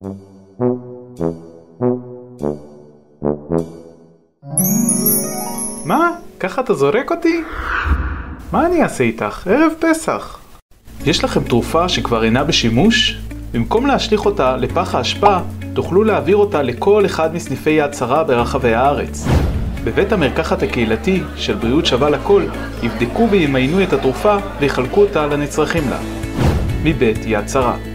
מה? ככה אתה זורק אותי? מה אני אעשה איתך? ערב פסח. יש לכם תרופה שכבר אינה בשימוש? במקום להשליך אותה לפח האשפה, תוכלו להעביר אותה לכל אחד מסניפי יד שרה ברחבי הארץ. בבית המרקחת הקהילתי של בריאות שווה לכל, יבדקו וימיינו את התרופה ויחלקו אותה לנצרכים לה. מבית יד שרה.